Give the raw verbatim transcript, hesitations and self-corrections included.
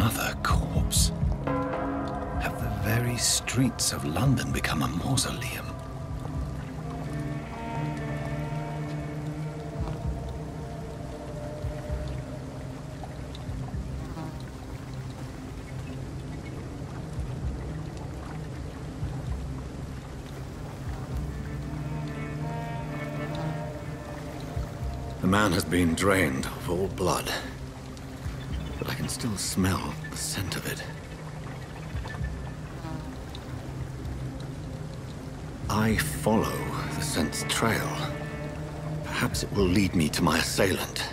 Another corpse. Have the very streets of London become a mausoleum? The man has been drained of all blood, but I can still smell the scent of it. I follow the scent's trail. Perhaps it will lead me to my assailant.